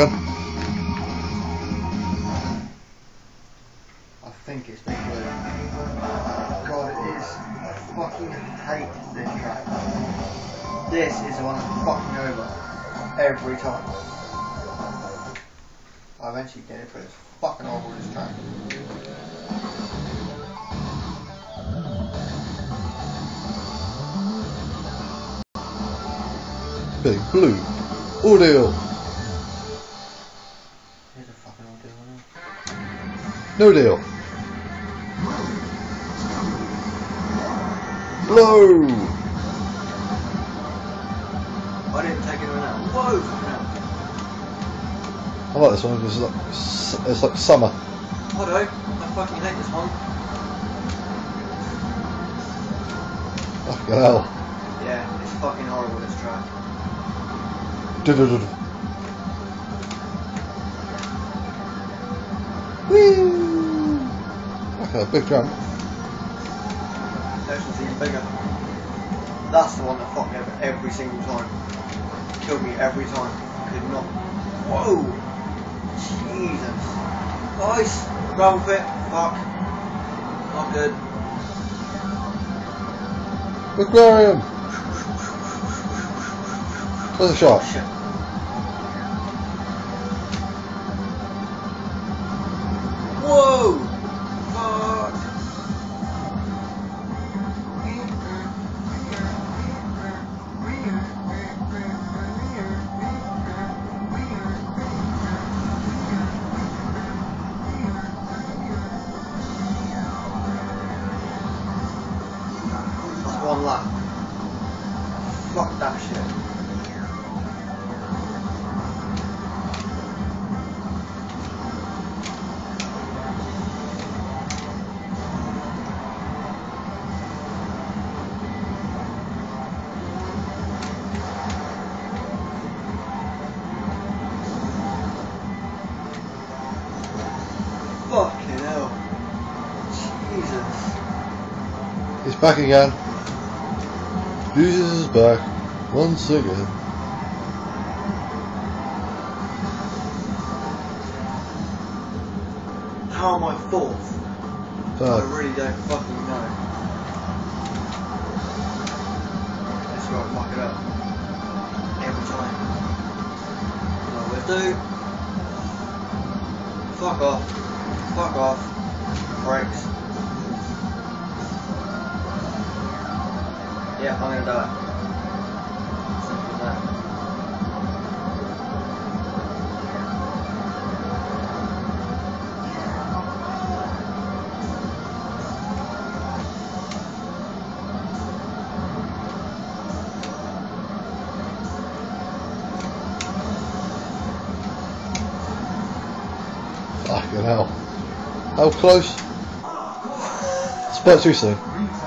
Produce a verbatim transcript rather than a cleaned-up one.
I think it's been blue. God, it is. I fucking hate this track. This is the one that fucks me over every time. I eventually get it, but it's fucking horrible, this track. Big blue audio. Here's a fucking audio one. No deal. Blow. I didn't take it in out. Whoa, fucking hell. I like this one because it's like, it's like summer. I don't. I fucking hate this one. Fucking hell. Yeah, it's fucking horrible, this track. Du-du-du-du. Whee! Okay, a big drum. This one's even bigger. That's the one that fucked me over every single time. Killed me every time. Could not. Whoa! Jesus. Nice! Gravel pit. Fuck. Not good. Aquarium! Where's the shot? Shit. Whoa! Fuck! That's one lap. Fuck that shit. Fucking hell. Jesus. He's back again. Jesus is back once again. How am I fourth? I Third. really don't fucking know. That's where I fuck it up. Every time. I always do. Fuck off. Fuck off. Brakes. Yeah, I'm gonna die. Simple as that. Fucking hell. How close? Spot too soon.